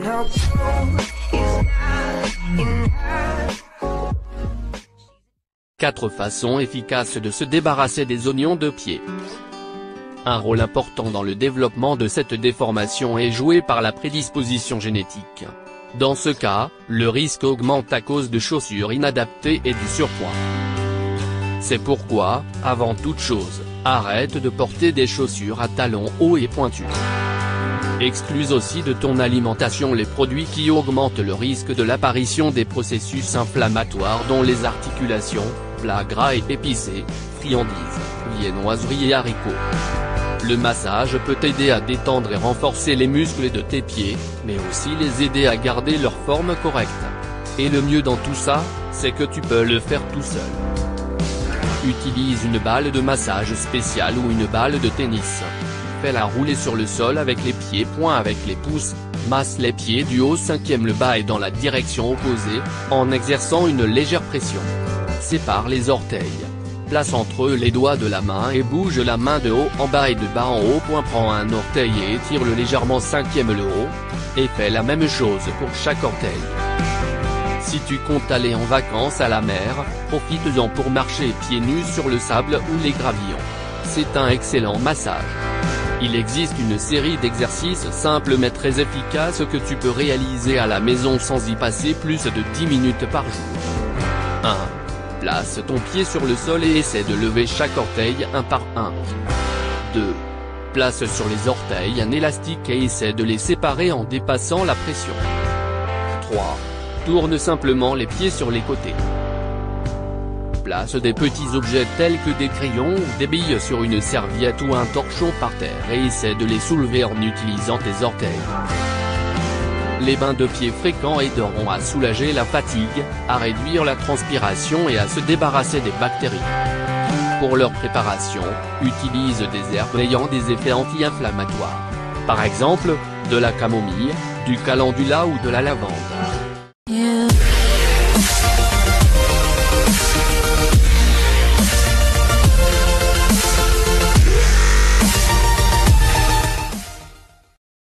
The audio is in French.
Quatre façons efficaces de se débarrasser des oignons de pied. Un rôle important dans le développement de cette déformation est joué par la prédisposition génétique. Dans ce cas, le risque augmente à cause de chaussures inadaptées et du surpoids. C'est pourquoi, avant toute chose, arrête de porter des chaussures à talons hauts et pointus. Exclus aussi de ton alimentation les produits qui augmentent le risque de l'apparition des processus inflammatoires dont les articulations, plats gras et épicés, friandises, viennoiseries et haricots. Le massage peut aider à détendre et renforcer les muscles de tes pieds, mais aussi les aider à garder leur forme correcte. Et le mieux dans tout ça, c'est que tu peux le faire tout seul. Utilise une balle de massage spéciale ou une balle de tennis. Fais-la rouler sur le sol avec les pieds points avec les pouces, masse les pieds du haut 5e le bas et dans la direction opposée, en exerçant une légère pression. Sépare les orteils. Place entre eux les doigts de la main et bouge la main de haut en bas et de bas en haut. Prends un orteil et étire-le légèrement 5e le haut, et fais la même chose pour chaque orteil. Si tu comptes aller en vacances à la mer, profites-en pour marcher pieds nus sur le sable ou les gravillons. C'est un excellent massage. Il existe une série d'exercices simples mais très efficaces que tu peux réaliser à la maison sans y passer plus de 10 minutes par jour. 1. Place ton pied sur le sol et essaie de lever chaque orteil un par un. 2. Place sur les orteils un élastique et essaie de les séparer en dépassant la pression. 3. Tourne simplement les pieds sur les côtés. Place des petits objets tels que des crayons ou des billes sur une serviette ou un torchon par terre et essaie de les soulever en utilisant tes orteils. Les bains de pieds fréquents aideront à soulager la fatigue, à réduire la transpiration et à se débarrasser des bactéries. Pour leur préparation, utilise des herbes ayant des effets anti-inflammatoires. Par exemple, de la camomille, du calendula ou de la lavande.